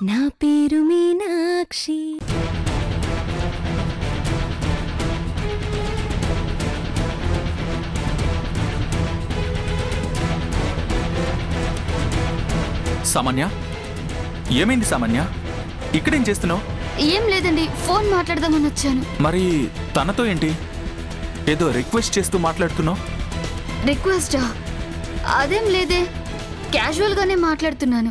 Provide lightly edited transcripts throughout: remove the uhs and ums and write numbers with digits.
నా పేరు మీనాక్షి. సామాన్య, ఏమైంది సామాన్య? ఇక్కడేం చేస్తున్నావు? ఏం లేదండి, ఫోన్ మాట్లాడదామని వచ్చాను. మరి తనతో ఏంటి? ఏదో రిక్వెస్ట్ చేస్తూ మాట్లాడుతున్నావు. రిక్వెస్టా? అదేం లేదే, క్యాజువల్ గానే మాట్లాడుతున్నాను.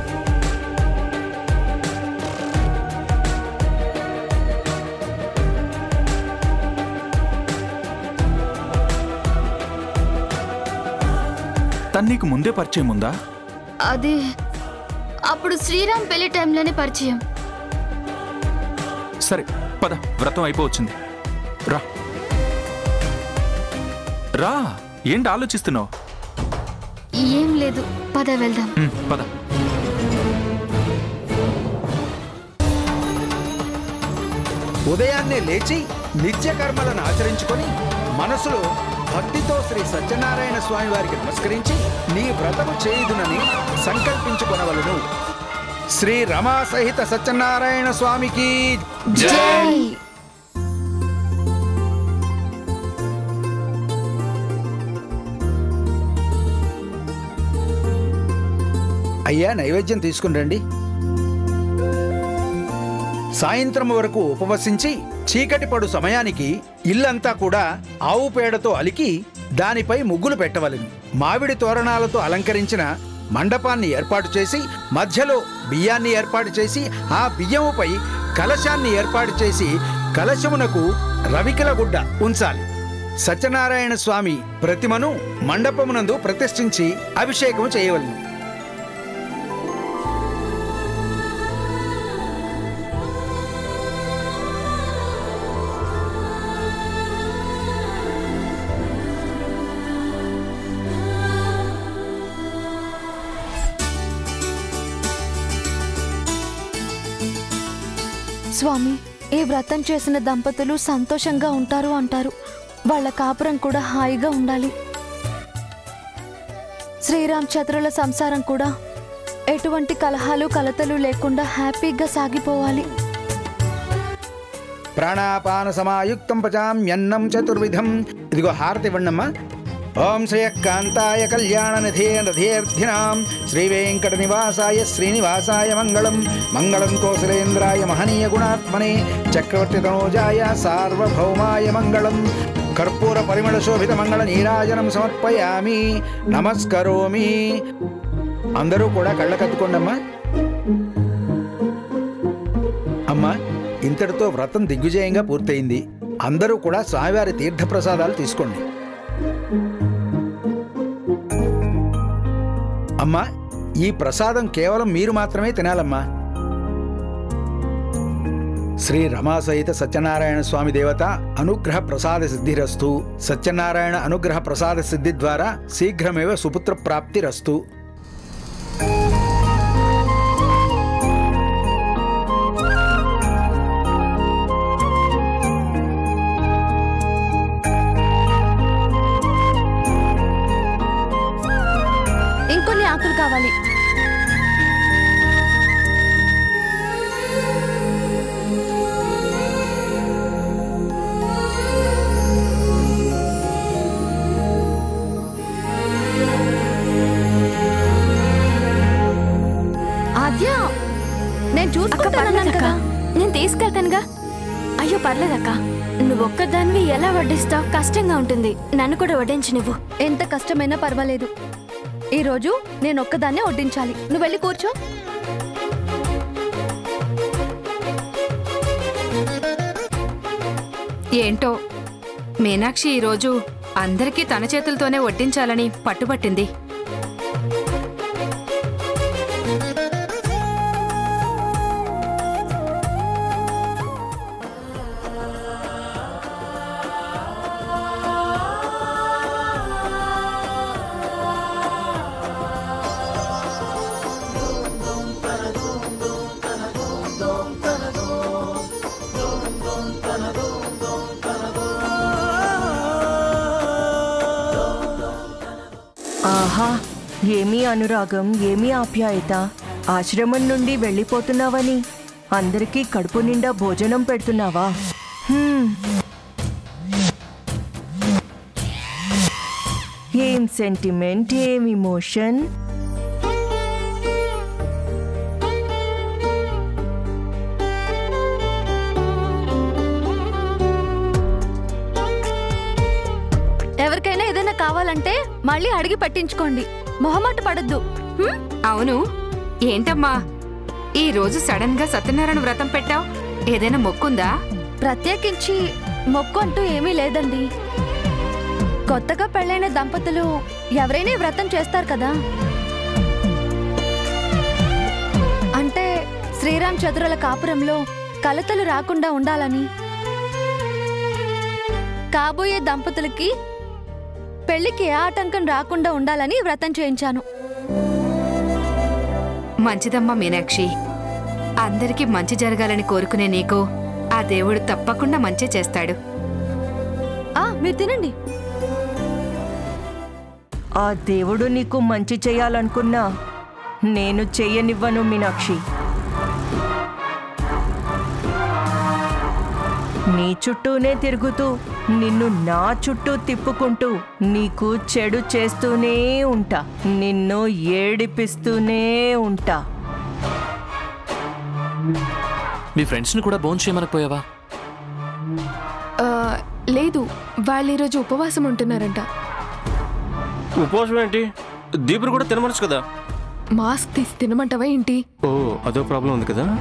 తను నీకు ముందే పరిచయం ఉందా? అది అప్పుడు శ్రీరామ్ పెళ్లి టైంలోనే పరిచయం. సరే పద, వ్రతం అయిపోవచ్చింది. రా రా, ఏంటి ఆలోచిస్తున్నావు? ఏం లేదు, పద వెళ్దాం. పద. ఉదయాన్నే లేచి నిత్య కర్మలను ఆచరించుకొని మనసులో భక్తితో శ్రీ సత్యనారాయణ స్వామి వారికి నమస్కరించి నీ వ్రతము చేయుదునని సంకల్పించుకొనవలను. శ్రీ రమా సహిత సత్యనారాయణ స్వామికి జై. అయ్యా, నైవేద్యం తీసుకుని రండి. సాయంత్రం వరకు ఉపవసించి చీకటి పడు సమయానికి ఇల్లంతా కూడా ఆవు పేడతో అలికి దానిపై ముగ్గులు పెట్టవలెను. మామిడి తోరణాలతో అలంకరించిన మండపాన్ని ఏర్పాటు చేసి మధ్యలో బియ్యాన్ని ఏర్పాటు చేసి ఆ బియ్యముపై కలశాన్ని ఏర్పాటు చేసి కలశమునకు రవికిల గుడ్డ ఉంచాలి. సత్యనారాయణ స్వామి ప్రతిమను మండపమునందు ప్రతిష్ఠించి అభిషేకం చేయవలెను. స్వామి, ఈ వ్రతం చేసిన దంపతులు సంతోషంగా ఉంటారు అంటారు. వాళ్ళ కాపురం కూడా హాయిగా ఉండాలి. శ్రీరామ్ చతురుల సంసారం కూడా ఎటువంటి కలహాలు కలతలు లేకుండా హ్యాపీగా సాగిపోవాలి. ప్రాణాపాన సమాయుక్తం పచామ్యన్నం చతుర్విధం. ఇదిగో హారతి ఇవ్వండమ్మా. ఓం శ్రేయకాంతాయ కళ్యాణనిధే రథేర్థినాం శ్రీ వెంకట నివాసాయ శ్రీనివాసాయ మంగళం. మంగళం కోసలేంద్రాయ మహనీయ గుణాత్మనే చక్రవర్తి తనోజాయ సార్వభౌమాయ మంగళం. కర్పూర పరిమళ శోభిత మంగళ నీరాజనం సమర్పయామి, నమస్కరోమి. అందరూ కూడా కళ్ళకద్దుకోండమ్మా. అమ్మా, ఇంతటితో వ్రతం దిగ్విజయంగా పూర్తయింది. అందరూ కూడా స్వామివారి తీర్థప్రసాదాలు తీసుకోండి. అమ్మా, ఈ ప్రసాదం కేవలం మీరు మాత్రమే తినాలమ్మా. శ్రీ రమా సహిత సత్యనారాయణ స్వామి దేవత అనుగ్రహ ప్రసాద సిద్ధిరస్తు. సత్యనారాయణ అనుగ్రహ ప్రసాద సిద్ధి ద్వారా శీఘ్రమేవ సుపుత్ర ప్రాప్తిరస్తు. ఇంకొన్ని ఆకులు కావాలి. ఆద్య, నేను చూసుకుంటాను కదా. నేను తీసుకెళ్తానుగా. అయ్యో పర్లేదక్క, నువ్వు ఒక్కదానివి ఎలా వడ్డిస్తావు? కష్టంగా ఉంటుంది, నన్ను కూడా వడ్డించు నువ్వు. ఎంత కష్టమైనా పర్వాలేదు. ఈరోజు నేను ఒక్కదాన్నే వడ్డించాలి. నువ్వు వెళ్ళి కూర్చో. ఏంటో మీనాక్షి ఈరోజు అందరికీ తన చేతులతోనే వడ్డించాలని పట్టుబట్టింది. ఆహా, ఏమీ అనురాగం, ఏమీ ఆప్యాయత. ఆశ్రమం నుండి వెళ్ళిపోతున్నావని అందరికీ కడుపు నిండా భోజనం పెడుతున్నావా? ఏం సెంటిమెంట్, ఏం ఇమోషన్. ఎవరికైనా ఏదైనా కావాలంటే మళ్ళీ అడిగి పట్టించుకోండి, మొహమాట పడద్దు. అవును, ఏంటమ్మా ఈ రోజు సడన్ గా సత్యనారాయణ వ్రతం పెట్టావు? ఏదైనా మొక్కుందా? ప్రత్యేకించి మొక్కు అంటూ ఏమీ లేదండి. కొత్తగా పెళ్ళైన దంపతులు ఎవరైనా వ్రతం చేస్తారు కదా. అంటే శ్రీరామ్ చతురుల కాపురంలో కలతలు రాకుండా ఉండాలని, కాబోయే దంపతులకి పెళ్లికి ఏ ఆటంకం రాకుండా ఉండాలని వ్రతం చేయించాను. మంచిదమ్మా మీనాక్షి, అందరికీ మంచి జరగాలని కోరుకునే నీకు ఆ దేవుడు తప్పకుండా మంచి చేస్తాడు. మీరు తినండి. ఆ దేవుడు నీకు మంచి చేయాలనుకున్నా నేను చెయ్యనివ్వను మీనాక్షి. నీ చుట్టూనే తిరుగుతూ నిన్ను నా చుట్టూ తిప్పుకుంటూ నీకు చెడు చేస్తూనే ఉంటా, నిన్ను ఏడిపిస్తూనే ఉంటా. మీ ఫ్రెండ్స్ని కూడా భోజనం చేయమనకపోయావా? లేదు, వాళ్ళు ఈరోజు ఉపవాసం ఉంటున్నారంట. ఉపవాసం ఏంటి? దీపుడు కూడా తినమనచ్చు కదా. మాస్క్ తీసి తినమంటావా ఏంటి? ఓ, అదో ప్రాబ్లం ఉంది కదా.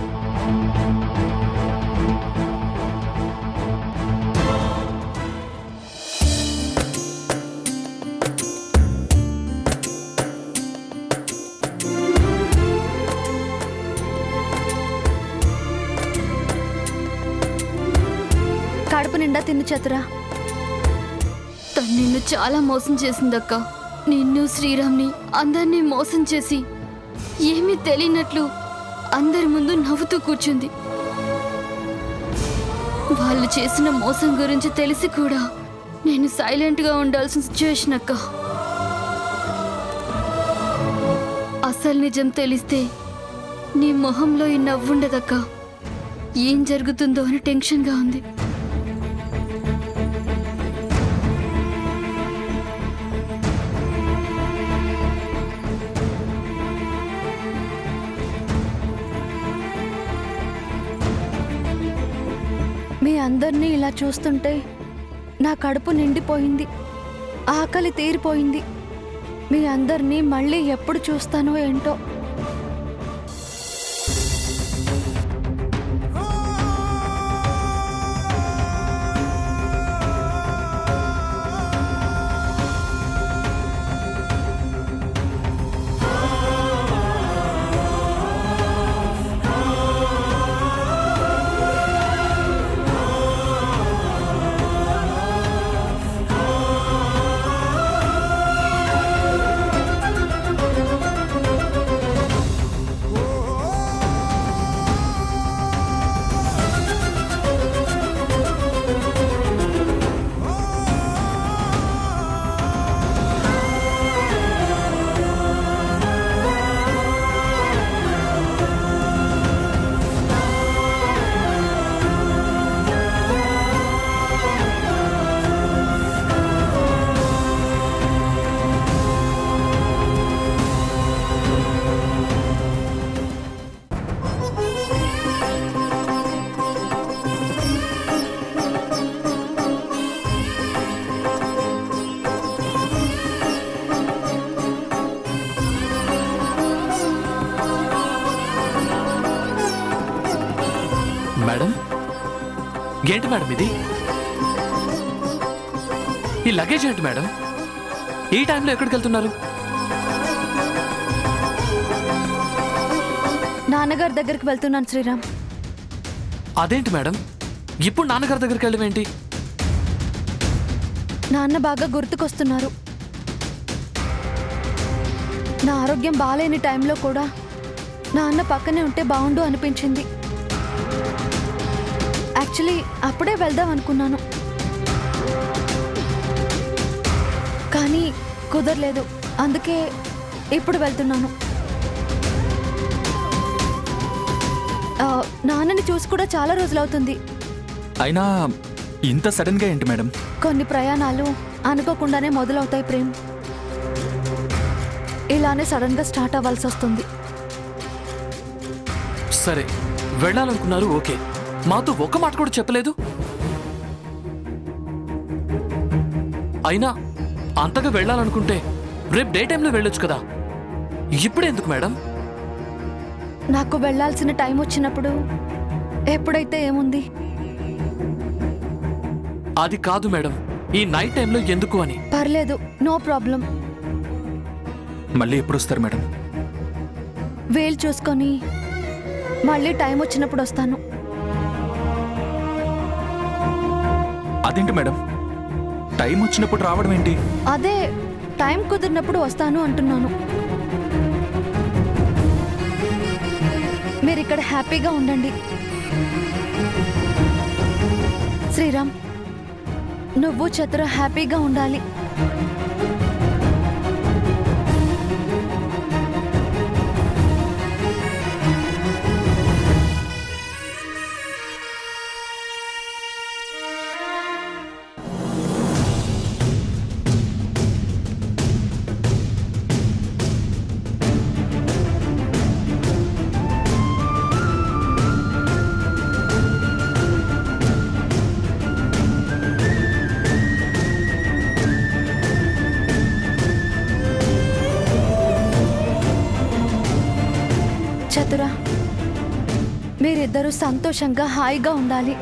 కడుపు నిండా తిని చతురా. తను నిన్ను చాలా మోసం చేసిందక్క. నిన్ను శ్రీరామ్ని అందరినీ మోసం చేసి ఏమీ తెలియనట్లు అందరి ముందు నవ్వుతూ కూర్చుంది. వాళ్ళు చేసిన మోసం గురించి తెలిసి కూడా నేను సైలెంట్గా ఉండాల్సిన సిచ్యువేషన్ అక్క. అసలు నిజం తెలిస్తే నీ మొహంలో ఈ నవ్వుండదక్క. ఏం జరుగుతుందో అని టెన్షన్గా ఉంది. మీ అందరినీ ఇలా చూస్తుంటే నా కడుపు నిండిపోయింది, ఆకలి తీరిపోయింది. మీ అందరినీ మళ్ళీ ఎప్పుడు చూస్తానో ఏంటో. మేడం, ఏంటి మేడం ఇది? ఈ లగేజ్ ఏంటి మేడం? ఈ టైంలో ఎక్కడికి వెళ్తున్నారు? నాన్నగారి దగ్గరికి వెళ్తున్నాను శ్రీరామ్. అదేంటి మేడం, ఇప్పుడు నాన్నగారి దగ్గరికి వెళ్ళడం ఏంటి? నాన్న బాగా గుర్తుకొస్తున్నారు. నా ఆరోగ్యం బాలేని టైంలో కూడా నాన్న పక్కనే ఉంటే బాగుండు అనిపించింది. యాక్చువల్లీ అప్పుడే వెళ్దాం అనుకున్నాను, కానీ కుదరలేదు. అందుకే ఇప్పుడు వెళ్తున్నాను. నాన్నని చూసి కూడా చాలా రోజులవుతుంది. అయినా ఇంత సడన్గా ఏంటి మేడం? కొన్ని ప్రయాణాలు అనుకోకుండానే మొదలవుతాయి ప్రేమ్. ఇలానే సడన్గా స్టార్ట్ అవ్వాల్సి వస్తుంది. సరే, వెళ్ళాలనుకున్నారు, ఓకే. మాతో ఒక్క మాట కూడా చెప్పలేదు. అయినా అంతగా వెళ్ళాలనుకుంటే రేపు డే టైంలో వెళ్ళొచ్చు కదా, ఇప్పుడే ఎందుకు మేడం? నాకు వెళ్ళాల్సిన టైం వచ్చినప్పుడు ఎప్పుడైతే ఏముంది? అది కాదు మేడం, ఈ నైట్ టైంలో ఎందుకు అని. పర్లేదు, నో ప్రాబ్లం. మళ్ళీ ఎప్పుడు వస్తారు మేడం? వీలు చూసుకొని మళ్ళీ టైం వచ్చినప్పుడు వస్తాను. అదేంటి మేడం, టైం వచ్చినప్పుడు రావడం ఏంటి? అదే టైం కుదిరినప్పుడు వస్తాను అంటున్నాను. మీరు ఇక్కడ హ్యాపీగా ఉండండి. శ్రీరామ్, నువ్వు చతుర హ్యాపీగా ఉండాలి. చతుర, మీరిద్దరూ సంతోషంగా హాయిగా ఉండాలి.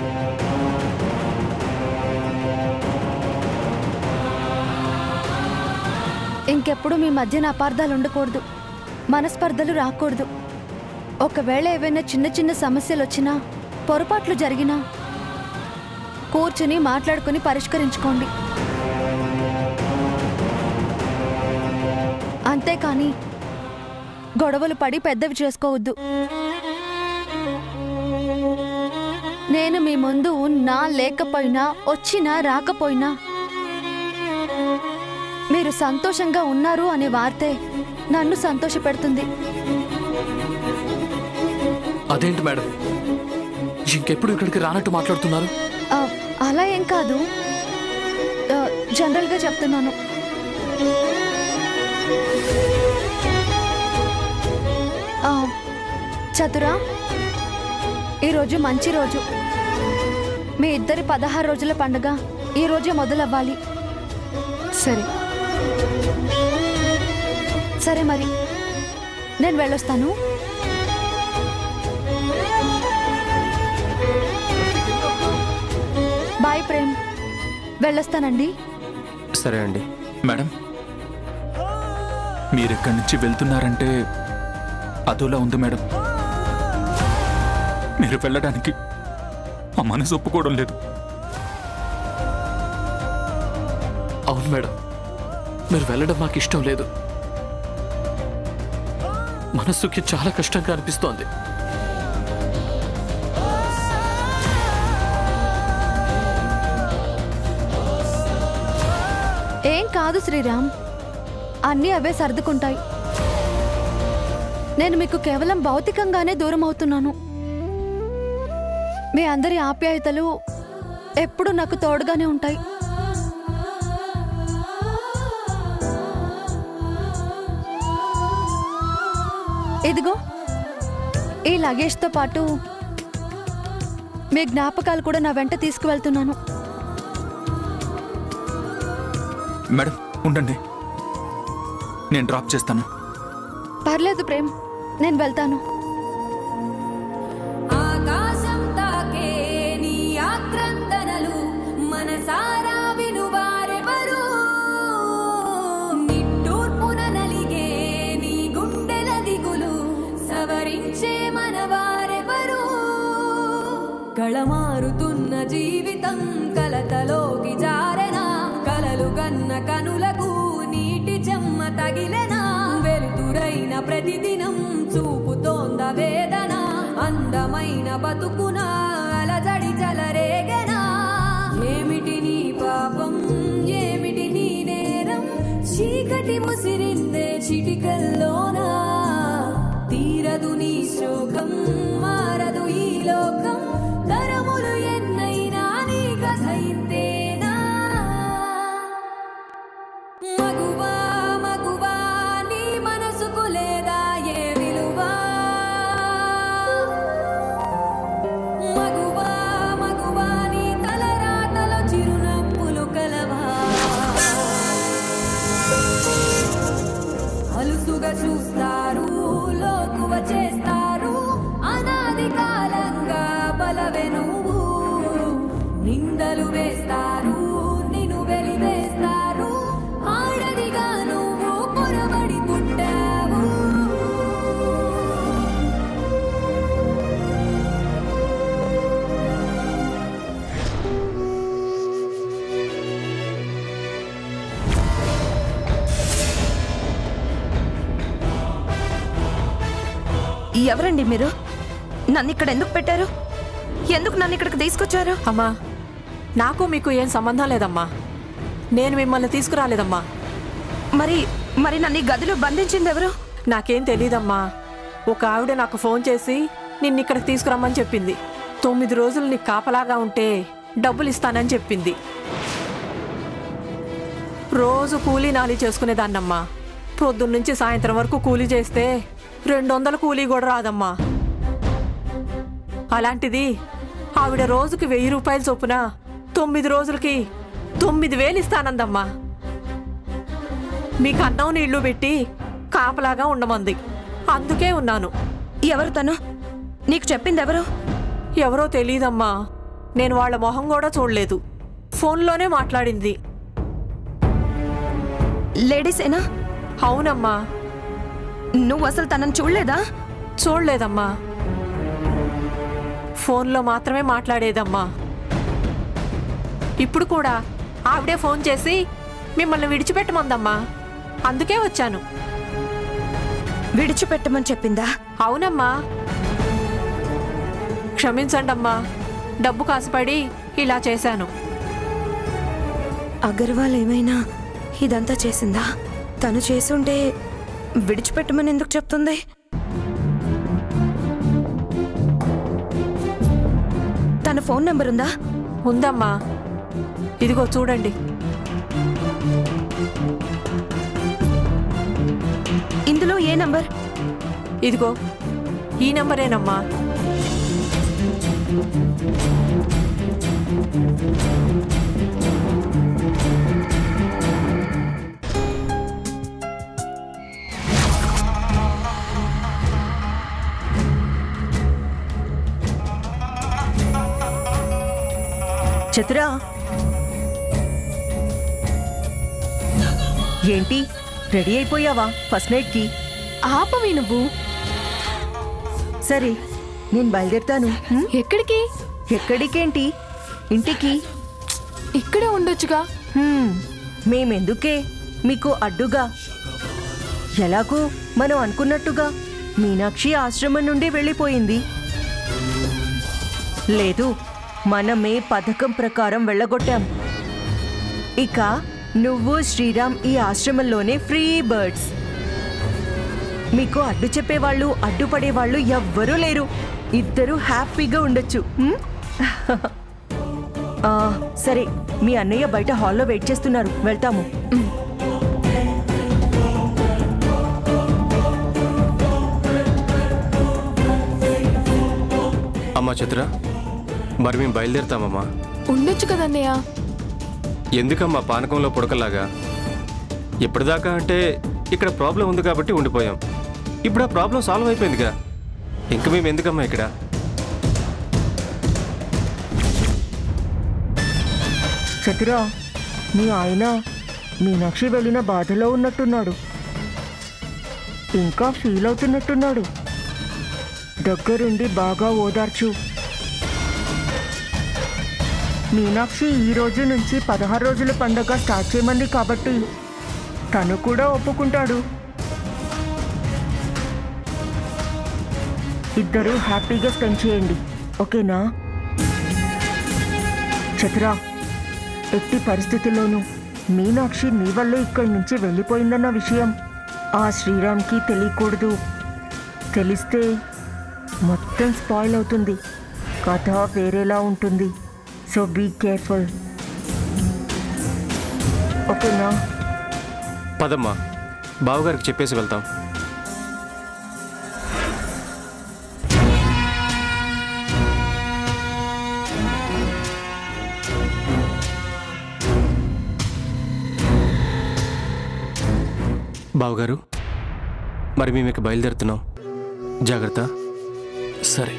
ఇంకెప్పుడు మీ మధ్యన అపార్థాలు ఉండకూడదు, మనస్పర్ధలు రాకూడదు. ఒకవేళ ఏవైనా చిన్న చిన్న సమస్యలు వచ్చినా, పొరపాట్లు జరిగినా కూర్చుని మాట్లాడుకుని పరిష్కరించుకోండి. అంతేకాని గొడవలు పడి పెద్దవి చేసుకోవద్దు. నేను మీ ముందు ఉన్నా లేకపోయినా, వచ్చినా రాకపోయినా మీరు సంతోషంగా ఉన్నారు అనే వార్తే నన్ను సంతోషపెడుతుంది. అదేంటి మేడం, ఇంకెప్పుడు ఇక్కడికి రానట్టు మాట్లాడుతున్నారు? అలా ఏం కాదు, జనరల్గా చెప్తున్నాను. చతురా, ఈరోజు మంచి రోజు. మీ ఇద్దరి 16 రోజుల పండుగ ఈరోజే మొదలవ్వాలి. సరే సరే, మరి నేను వెళ్ళొస్తాను. బాయ్ ప్రేమ్, వెళ్ళొస్తానండి. సరే అండి. మేడం, మీరెక్కడి నుంచి వెళ్తున్నారంటే అదోలా ఉంది మేడం. మీరు వెళ్ళడానికి ఆ మనసు ఒప్పుకోవడం లేదు. అవును మేడం, మీరు వెళ్ళడం మాకు ఇష్టం లేదు. మనస్సుకి చాలా కష్టంగా అనిపిస్తోంది. ఏం కాదు శ్రీరామ్, అన్నీ అవే సర్దుకుంటాయి. నేను మీకు కేవలం భౌతికంగానే దూరం అవుతున్నాను. మీ అందరి ఆప్యాయతలు ఎప్పుడూ నాకు తోడుగానే ఉంటాయి. ఇదిగో ఈ లగేజ్తో పాటు మీ జ్ఞాపకాలు కూడా నా వెంట తీసుకువెళ్తున్నాను. మేడం ఉండండి, నేను డ్రాప్ చేస్తాను. పర్లేదు ప్రేమ్, నేను వెళ్తాను. ఆకాశం తాకే నీ ఆక్రందనలు మనసారా వినువారెవరు, నిట్టూర్పున నలిగే నీ గుండెల దిగులు సవరించే మనవారెవరు. కళమారుతున్న జీవితం కలతలోకి జారెనా, కలలు గన్న కనులకు నీటి చెమ్మ తగిలెనా, వెలుతురైన ప్రతిదినం చూపుతోంద వేదన, అందమైన బతుకున అలజడి జలరేగెనా. ఏమిటి నీ పాపం, ఏమిటి నీ నేరం, చీకటి ముసిరిందే చిటికల్లోనా, తీర తీరదు నీ శోకం మారదు ఈ లోకం తరములు ఎన్నైనా నీ కథ ఇంతేనా మగువా మగువా నీ మనసుకు లేదా ఏ విలువ మగువా మగువా నీ తలరాతలో చిరునవ్వులు కలవా అలుసుగా చూస్తారు లోకువ చేస్తారు అనాది కాలంగా బలవే నువ్వు నిందలు వేస్తారు నిన్ను వెలివేస్తారు ఆడదిగా నువ్వు పొరబడి పుట్టావు ఎవరండి మీరు? నన్ను ఇక్కడ ఎందుకు పెట్టారు? ఎందుకు నన్ను ఇక్కడికి తీసుకొచ్చారు? అమ్మా, నాకు మీకు ఏం సంబంధం లేదమ్మా. నేను మిమ్మల్ని తీసుకురాలేదమ్మా. మరి మరి నన్ను ఈ గదిలో బంధించింది ఎవరు? నాకేం తెలీదమ్మా. ఒక ఆవిడ నాకు ఫోన్ చేసి నిన్ను ఇక్కడికి తీసుకురమ్మని చెప్పింది. 9 రోజులు నీకు కాపలాగా ఉంటే డబ్బులు ఇస్తానని చెప్పింది. రోజు కూలీ నాలి చేసుకునేదాన్నమ్మా. పొద్దున్నుంచి సాయంత్రం వరకు కూలీ చేస్తే 200 కూలీ కూడా రాదమ్మా. అలాంటిది ఆవిడ రోజుకి 1000 రూపాయలు చొప్పున 9 రోజులకి 9000 ఇస్తానందమ్మా. మీకు అన్నం నీళ్లు పెట్టి కాపలాగా ఉండమంది. అందుకే ఉన్నాను. ఎవరు తను? నీకు చెప్పింది ఎవరు? ఎవరో తెలీదమ్మా. నేను వాళ్ళ మొహం కూడా చూడలేదు. ఫోన్లోనే మాట్లాడింది. లేడీసేనా? అవునమ్మా. నువ్వు అసలు తనని చూడలేదా? చూడలేదమ్మా. ఫోన్లో మాత్రమే మాట్లాడేదమ్మా. ఇప్పుడు కూడా ఆవిడే ఫోన్ చేసి మిమ్మల్ని విడిచిపెట్టమందమ్మా. అందుకే వచ్చాను. విడిచిపెట్టమని చెప్పిందా? అవునమ్మా. క్షమించండమ్మా. డబ్బు కాసుపడి ఇలా చేశాను. అగర్వాల్ ఏమైనా ఇదంతా చేసిందా? తను చేసుంటే విడిచిపెట్టమని ఎందుకు చెప్తుంది? తన ఫోన్ నెంబర్ ఉందా? ఉందమ్మా. ఇదిగో చూడండి. ఇందులో ఏ నంబర్? ఇదిగో ఈ నంబరేనమ్మా. చతురా, ఏంటి రెడీ అయిపోయావా ఫస్ట్ నైట్కి? ఆపవి నువ్వు. సరే, నేను బయలుదేరుతాను. ఎక్కడికి? ఎక్కడికేంటి? ఇంటికి. ఇక్కడే ఉండొచ్చుగా. మేమెందుకే మీకు అడ్డుగా? ఎలాగూ మనం అనుకున్నట్టుగా మీనాక్షి ఆశ్రమం నుండి వెళ్ళిపోయింది. లేదు, మనమే పథకం ప్రకారం వెళ్ళగొట్టాం. ఇక నువ్వు శ్రీరామ్ ఈ ఆశ్రమంలోనే ఫ్రీ బర్డ్స్. మీకు అడ్డు చెప్పేవాళ్ళు అడ్డుపడేవాళ్ళు ఎవ్వరూ లేరు. ఇద్దరు హ్యాపీగా ఉండొచ్చు. సరే, మీ అన్నయ్య బయట హాల్లో వెయిట్ చేస్తున్నారు, వెళ్తాము. అమ్మా చిత్ర, మరి మేము బయలుదేరుతామమ్మా. ఉండొచ్చు కదన్నయ్య. ఎందుకమ్మా పానకంలో పుడకలాగా? ఇప్పటిదాకా అంటే ఇక్కడ ప్రాబ్లం ఉంది కాబట్టి ఉండిపోయాం. ఇప్పుడు ఆ ప్రాబ్లం సాల్వ్ అయిపోయిందిగా, ఇంక మేము ఎందుకమ్మా ఇక్కడ? చతురా, మీ ఆయన మీనాక్షి వెళ్ళిన బాధలో ఉన్నట్టున్నాడు. ఇంకా ఫీల్ అవుతున్నట్టున్నాడు. దగ్గరుండి బాగా ఓదార్చు. మీనాక్షి ఈ రోజు నుంచి 16 రోజుల పండగ స్టార్ట్ చేయమంది కాబట్టి తను కూడా ఒప్పుకుంటాడు. ఇద్దరూ హ్యాపీగా స్పెండ్ చేయండి, ఓకేనా? చతురా, ఎట్టి పరిస్థితుల్లోనూ మీనాక్షి నీ వల్లే ఇక్కడి నుంచి వెళ్ళిపోయిందన్న విషయం ఆ శ్రీరామ్కి తెలియకూడదు. తెలిస్తే మొత్తం స్పాయిల్ అవుతుంది. కథ వేరేలా ఉంటుంది. So be careful. ఓకేనా? పదమ్మా, బావగారికి చెప్పేసి వెళ్తాం. బావగారు, మరి మేము ఇక బయలుదేరుతున్నాం. జాగ్రత్త. సరే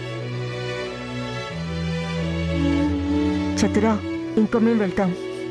చతురా, ఇంకా మేము వెళ్తాం.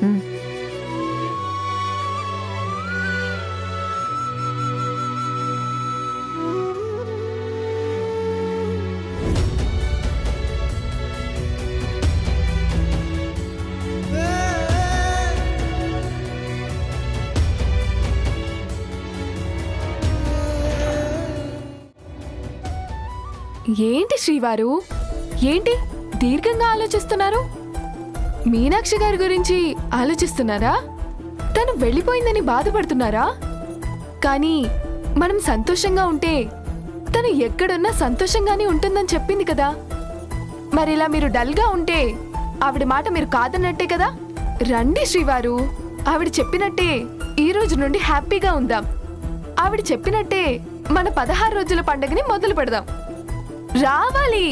ఏంటి శ్రీవారు, ఏంటి దీర్ఘంగా ఆలోచిస్తున్నారు? మీనాక్షి గారి గురించి ఆలోచిస్తున్నారా? తను వెళ్ళిపోయిందని బాధపడుతున్నారా? కానీ మనం సంతోషంగా ఉంటే తను ఎక్కడున్నా సంతోషంగానే ఉంటుందని చెప్పింది కదా. మరి ఇలా మీరు డల్గా ఉంటే ఆవిడ మాట మీరు కాదన్నట్టే కదా. రండి శ్రీవారు, ఆవిడ చెప్పినట్టే ఈ రోజు నుండి హ్యాపీగా ఉందాం. ఆవిడ చెప్పినట్టే మన 16 రోజుల పండుగని మొదలు పెడదాం. రావాలి.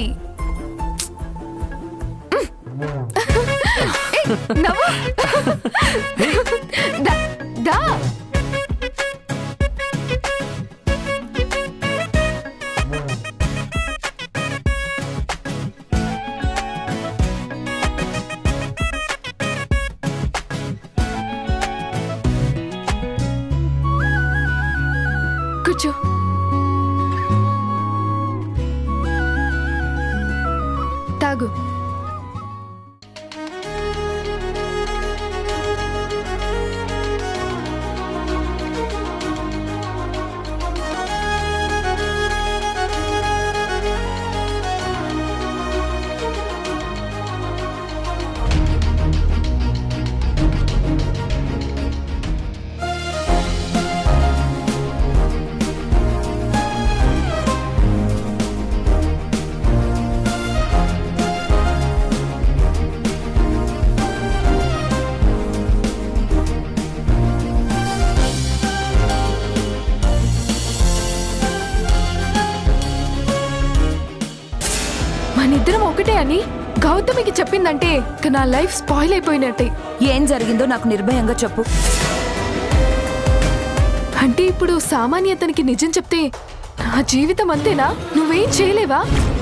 కూర్చో. తాగు. మనిద్దరం ఒకటే అని గౌతమికి చెప్పిందంటే ఇక నా లైఫ్ స్పాయిల్ అయిపోయినట్టే. ఏం జరిగిందో నాకు నిర్భయంగా చెప్పు. అంటే ఇప్పుడు సామాన్యతనికి నిజం చెప్తే నా జీవితం అంతేనా? నువ్వేం చేయలేవా?